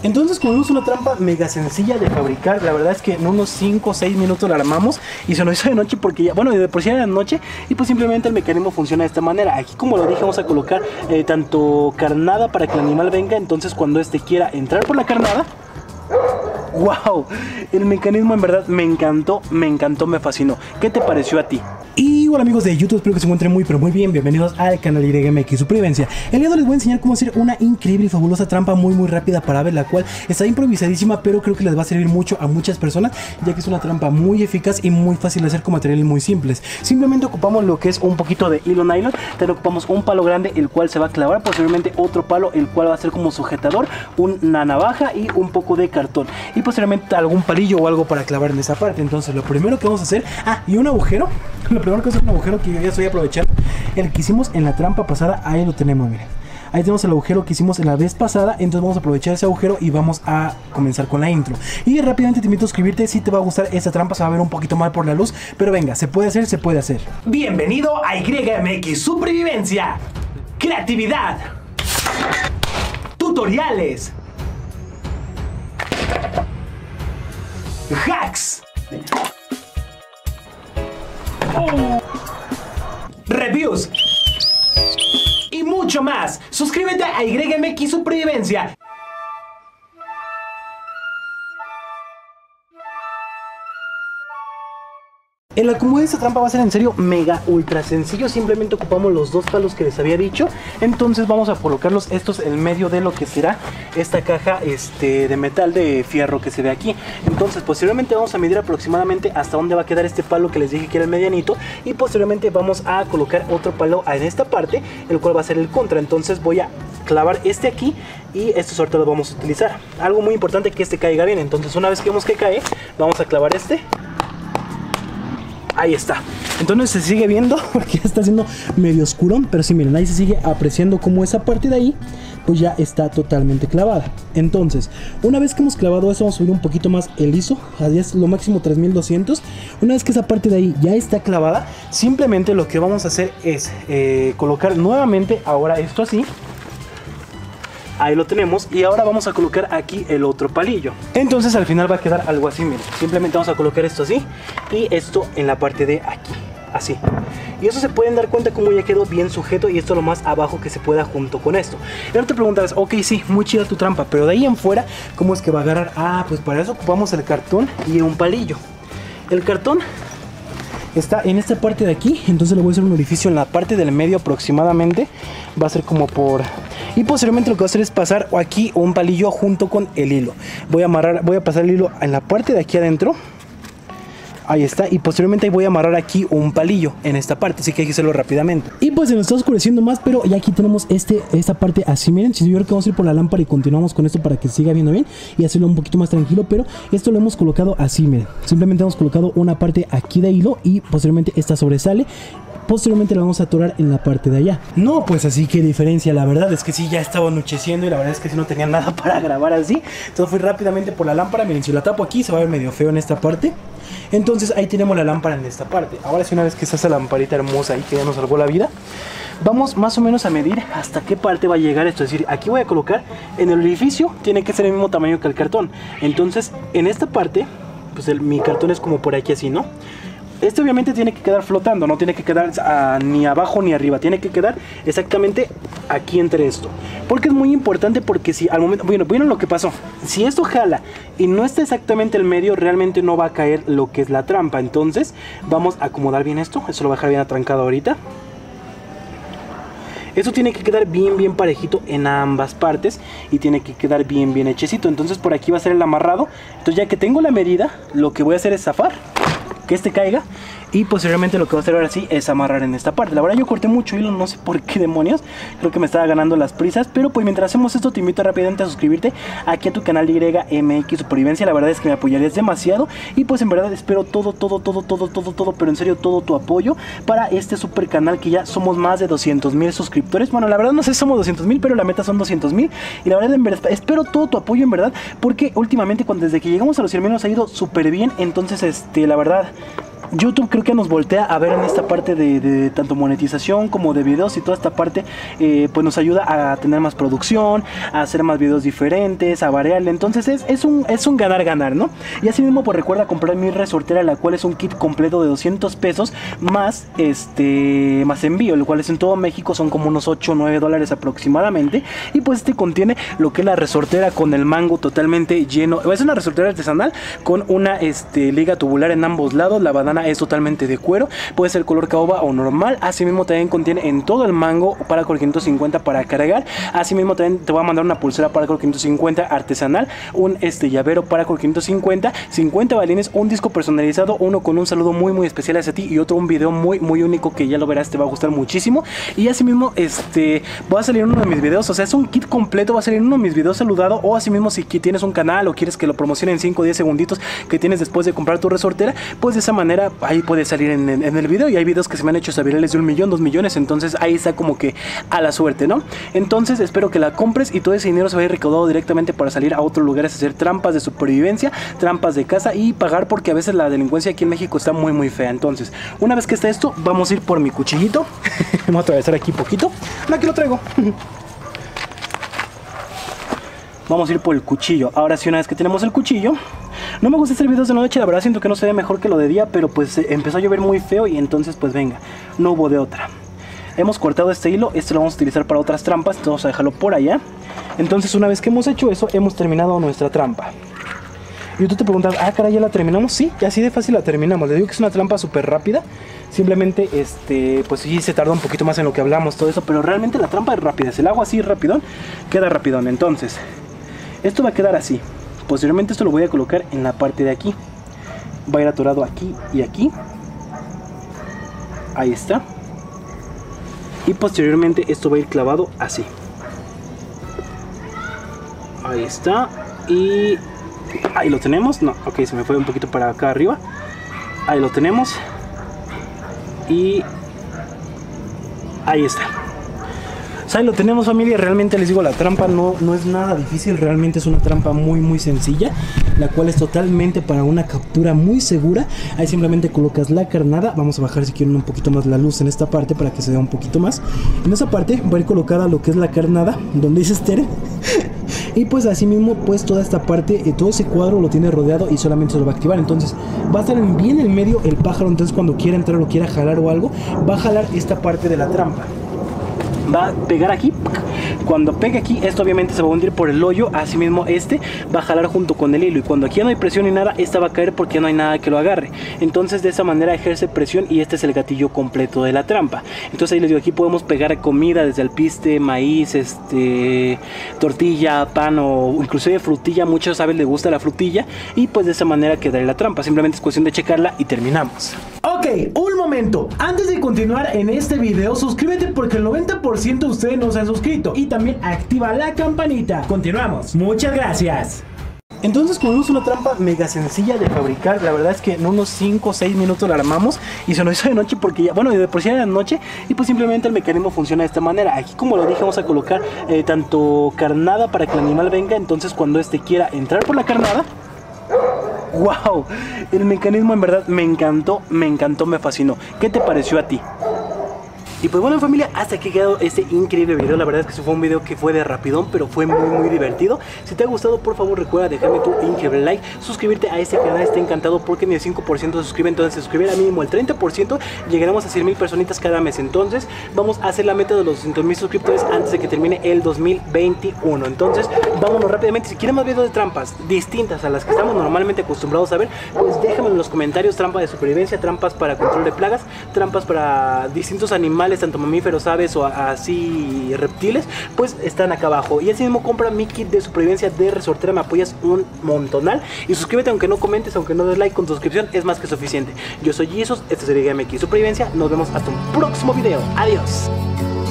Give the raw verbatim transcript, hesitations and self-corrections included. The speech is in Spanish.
Entonces, como vimos, una trampa mega sencilla de fabricar. La verdad es que en unos cinco o seis minutos la armamos y se nos hizo de noche porque ya, bueno, de por sí era de noche y pues simplemente el mecanismo funciona de esta manera. Aquí, como lo dije, vamos a colocar eh, tanto carnada para que el animal venga. Entonces, cuando este quiera entrar por la carnada, ¡wow! El mecanismo en verdad me encantó, me encantó, me fascinó. ¿Qué te pareció a ti? Y hola amigos de YouTube, espero que se encuentren muy pero muy bien. Bienvenidos al canal Y M X Supervivencia. El día de hoy les voy a enseñar cómo hacer una increíble y fabulosa trampa muy muy rápida para ver, la cual está improvisadísima, pero creo que les va a servir mucho a muchas personas, ya que es una trampa muy eficaz y muy fácil de hacer con materiales muy simples. Simplemente ocupamos lo que es un poquito de hilo nylon, también ocupamos un palo grande, el cual se va a clavar, posteriormente otro palo, el cual va a ser como sujetador, una navaja y un poco de cartón, y posteriormente algún palillo o algo para clavar en esa parte. Entonces lo primero que vamos a hacer, ah, y un agujero. Lo primero que es un agujero que yo ya estoy aprovechando, el que hicimos en la trampa pasada. Ahí lo tenemos, miren. Ahí tenemos el agujero que hicimos en la vez pasada. Entonces vamos a aprovechar ese agujero y vamos a comenzar con la intro. Y rápidamente te invito a suscribirte si te va a gustar esta trampa. Se va a ver un poquito mal por la luz, pero venga, se puede hacer, se puede hacer. Bienvenido a Y M X Supervivencia. Creatividad, tutoriales, hacks, oh, reviews y mucho más. Suscríbete a Y M X Supervivencia. El acomodar de esta trampa va a ser en serio mega ultra sencillo. Simplemente ocupamos los dos palos que les había dicho. Entonces vamos a colocarlos estos en medio de lo que será esta caja este, de metal de fierro que se ve aquí. Entonces posteriormente vamos a medir aproximadamente hasta dónde va a quedar este palo que les dije que era el medianito. Y posteriormente vamos a colocar otro palo en esta parte, el cual va a ser el contra. Entonces voy a clavar este aquí y estos ahorita los vamos a utilizar. Algo muy importante, que este caiga bien. Entonces una vez que vemos que cae, vamos a clavar este. Ahí está. Entonces se sigue viendo porque ya está haciendo medio oscurón, pero sí, miren, ahí se sigue apreciando como esa parte de ahí pues ya está totalmente clavada. Entonces, una vez que hemos clavado eso, vamos a subir un poquito más el ISO, ahí es lo máximo tres mil doscientos. Una vez que esa parte de ahí ya está clavada, simplemente lo que vamos a hacer es eh, colocar nuevamente ahora esto así. Ahí lo tenemos, y ahora vamos a colocar aquí el otro palillo. Entonces al final va a quedar algo así, miren. Simplemente vamos a colocar esto así y esto en la parte de aquí, así. Y eso se pueden dar cuenta como ya quedó bien sujeto, y esto lo más abajo que se pueda junto con esto. Y ahora te preguntarás, ok, sí, muy chida tu trampa, pero de ahí en fuera, ¿cómo es que va a agarrar? Ah, pues para eso ocupamos el cartón y un palillo. El cartón está en esta parte de aquí, entonces le voy a hacer un orificio en la parte del medio aproximadamente. Va a ser como por... Y posteriormente lo que voy a hacer es pasar aquí un palillo junto con el hilo. Voy a amarrar, voy a pasar el hilo en la parte de aquí adentro. Ahí está, y posteriormente ahí voy a amarrar aquí un palillo en esta parte, así que hay que hacerlo rápidamente. Y pues se nos está oscureciendo más, pero ya aquí tenemos este, esta parte así, miren. Si yo creo que vamos a ir por la lámpara y continuamos con esto para que siga viendo bien y hacerlo un poquito más tranquilo, pero esto lo hemos colocado así, miren. Simplemente hemos colocado una parte aquí de hilo y posteriormente esta sobresale. Posteriormente la vamos a atorar en la parte de allá. No, pues así que diferencia, la verdad es que sí, ya estaba anocheciendo y la verdad es que sí no tenía nada para grabar así. Entonces fui rápidamente por la lámpara. Miren, si la tapo aquí se va a ver medio feo en esta parte. Entonces ahí tenemos la lámpara en esta parte. Ahora sí, una vez que está esa lamparita hermosa ahí que ya nos salvó la vida, vamos más o menos a medir hasta qué parte va a llegar esto. Es decir, aquí voy a colocar en el orificio, tiene que ser el mismo tamaño que el cartón. Entonces en esta parte, pues el, mi cartón es como por aquí así, ¿no? Este obviamente tiene que quedar flotando, no tiene que quedar uh, ni abajo ni arriba, tiene que quedar exactamente aquí entre esto. Porque es muy importante, porque si al momento, bueno, bueno lo que pasó, si esto jala y no está exactamente el medio, realmente no va a caer lo que es la trampa. Entonces vamos a acomodar bien esto, eso lo voy a dejar bien atrancado ahorita. Esto tiene que quedar bien bien parejito en ambas partes y tiene que quedar bien bien hechecito. Entonces por aquí va a ser el amarrado. Entonces ya que tengo la medida, lo que voy a hacer es zafar, que este caiga, y posteriormente lo que voy a hacer ahora sí es amarrar en esta parte. La verdad yo corté mucho hilo, no sé por qué demonios, creo que me estaba ganando las prisas, pero pues mientras hacemos esto te invito rápidamente a suscribirte aquí a tu canal Y M X Supervivencia. La verdad es que me apoyarías demasiado y pues en verdad espero todo, todo, todo, todo, todo, todo, pero en serio todo tu apoyo para este super canal, que ya somos más de doscientos mil suscriptores. Bueno, la verdad no sé si somos doscientos mil, pero la meta son doscientos mil, y la verdad en verdad espero todo tu apoyo en verdad, porque últimamente cuando desde que llegamos a los cien mil nos ha ido súper bien. Entonces este, la verdad YouTube creo que nos voltea a ver en esta parte de, de tanto monetización como de videos, y toda esta parte eh, pues nos ayuda a tener más producción, a hacer más videos diferentes, a variarle. Entonces es, es un es un ganar ganar, ¿no? Y así mismo pues recuerda comprar mi resortera, la cual es un kit completo de doscientos pesos más este más envío, el cual es en todo México, son como unos ocho o nueve dólares aproximadamente. Y pues este contiene lo que es la resortera con el mango totalmente lleno. Es una resortera artesanal con una este, liga tubular en ambos lados. La badana es totalmente de cuero, puede ser color caoba o normal. Asimismo también contiene en todo el mango Paracord quinientos cincuenta para cargar. Asimismo también te voy a mandar una pulsera Paracord quinientos cincuenta artesanal, un este llavero Paracord quinientos cincuenta, cincuenta balines, un disco personalizado, uno con un saludo muy muy especial hacia ti y otro un video muy muy único que ya lo verás, te va a gustar muchísimo. Y asimismo este va a salir en uno de mis videos, o sea es un kit completo, va a salir en uno de mis videos saludado. O asimismo si tienes un canal o quieres que lo promocione en cinco o diez segunditos que tienes después de comprar tu resortera, pues de esa manera ahí puede salir en, en, en el video. Y hay videos que se me han hecho virales de un millón, dos millones, entonces ahí está como que a la suerte, ¿no? Entonces espero que la compres y todo ese dinero se vaya recaudado directamente para salir a otros lugares a hacer trampas de supervivencia, trampas de casa y pagar, porque a veces la delincuencia aquí en México está muy muy fea. Entonces una vez que está esto, vamos a ir por mi cuchillito. Vamos a atravesar aquí poquito. No, aquí lo traigo. Vamos a ir por el cuchillo. Ahora sí, una vez que tenemos el cuchillo, no me gusta hacer videos de noche, la verdad siento que no se ve mejor que lo de día, pero pues eh, empezó a llover muy feo y entonces pues venga, no hubo de otra. Hemos cortado este hilo, este lo vamos a utilizar para otras trampas, entonces vamos a dejarlo por allá. Entonces una vez que hemos hecho eso, hemos terminado nuestra trampa. Y tú te preguntas, ah caray, ¿ya la terminamos? Sí, ya así de fácil la terminamos. Le digo que es una trampa súper rápida. Simplemente, este, pues sí se tarda un poquito más en lo que hablamos, todo eso, pero realmente la trampa es rápida. Si la hago así rapidón, queda rapidón. Entonces, esto va a quedar así. Posteriormente esto lo voy a colocar en la parte de aquí. Va a ir atorado aquí y aquí. Ahí está. Y posteriormente esto va a ir clavado así. Ahí está. Y ahí lo tenemos. No, ok, se me fue un poquito para acá arriba. Ahí lo tenemos. Y ahí está. O sea, ahí lo tenemos, familia. Realmente les digo, la trampa no, no es nada difícil. Realmente es una trampa muy muy sencilla, la cual es totalmente para una captura muy segura. Ahí simplemente colocas la carnada. Vamos a bajar si quieren un poquito más la luz en esta parte para que se vea un poquito más. En esa parte va a ir colocada lo que es la carnada, donde dice Steren. Y pues así mismo, pues toda esta parte, eh, todo ese cuadro lo tiene rodeado y solamente se lo va a activar. Entonces va a estar en, bien en medio el pájaro. Entonces cuando quiera entrar o quiera jalar o algo, va a jalar esta parte de la trampa. Va a pegar aquí. Cuando pegue aquí, esto obviamente se va a hundir por el hoyo. Asimismo este va a jalar junto con el hilo. Y cuando aquí no hay presión ni nada, esta va a caer porque no hay nada que lo agarre. Entonces de esa manera ejerce presión y este es el gatillo completo de la trampa. Entonces ahí les digo, aquí podemos pegar comida desde alpiste, maíz, este, tortilla, pan o inclusive frutilla. Muchos saben, les gusta la frutilla. Y pues de esa manera quedará la trampa. Simplemente es cuestión de checarla y terminamos. Ok, un momento. Antes de continuar en este video, suscríbete porque el noventa por ciento de ustedes no se han suscrito. Y también activa la campanita. Continuamos. Muchas gracias. Entonces, como vimos, una trampa mega sencilla de fabricar. La verdad es que en unos cinco o seis minutos la armamos y se nos hizo de noche porque ya, bueno, de por sí era de noche. Y pues simplemente el mecanismo funciona de esta manera. Aquí, como lo dije, vamos a colocar eh, tanto carnada para que el animal venga. Entonces cuando este quiera entrar por la carnada, wow, el mecanismo en verdad me encantó, me encantó, me fascinó. ¿Qué te pareció a ti? Y pues bueno, familia, hasta aquí ha quedado este increíble video. La verdad es que fue un video que fue de rapidón, pero fue muy muy divertido. Si te ha gustado, por favor recuerda dejarme tu increíble like, suscribirte a este canal, está encantado porque ni el cinco por ciento se suscribe. Entonces se suscribe al mínimo el treinta por ciento, llegaremos a cien mil personitas cada mes. Entonces vamos a hacer la meta de los doscientos mil suscriptores antes de que termine el dos mil veintiuno. Entonces vámonos rápidamente. Si quieren más videos de trampas distintas a las que estamos normalmente acostumbrados a ver, pues déjame en los comentarios. Trampas de supervivencia, trampas para control de plagas, trampas para distintos animales, tanto mamíferos, aves o así reptiles, pues están acá abajo. Y así mismo compra mi kit de supervivencia de resortera, me apoyas un montonal. Y suscríbete, aunque no comentes, aunque no des like, con tu suscripción es más que suficiente. Yo soy Jesus, esto es Game X Supervivencia, nos vemos hasta un próximo video. Adiós.